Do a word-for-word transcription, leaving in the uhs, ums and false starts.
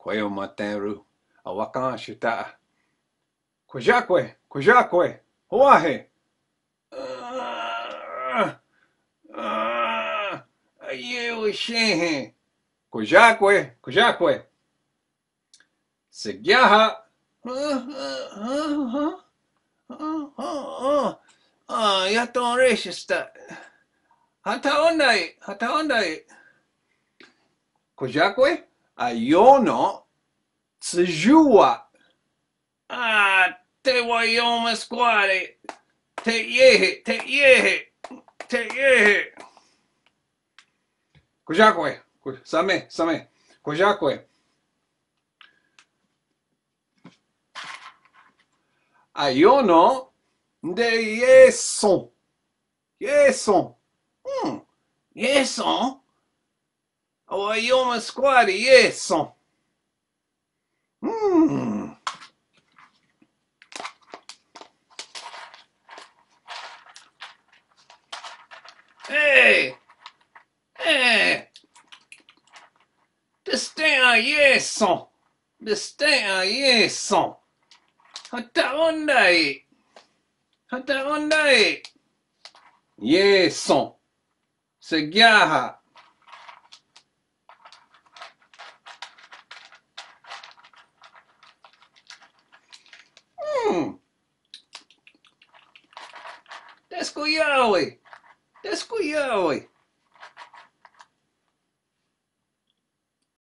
Kweo materu, awakan shita. Kwažahkweh, Kwažahkweh, hoahe. Aye, shehe. Kwažahkweh, Kwažahkweh. Sigyaha. Ah, ya ton reshista. Hata ondai, hata ondai. Kwažahkweh, ayono tsujua. Ah, te wayoma square. Te yehe, te yehe, te yehe. Kwažahkweh, same, same. Kwažahkweh. Ayono de yeson. Yeson. Hmm. Yeson. O ayoma square, yeson. Hmm. Hey. Hey. Destin yeson. Destin yeson. Hata ondai. Hata ondai. Yeson. Sigyaha. Hmm. Deskuyawi. Deskuyawi.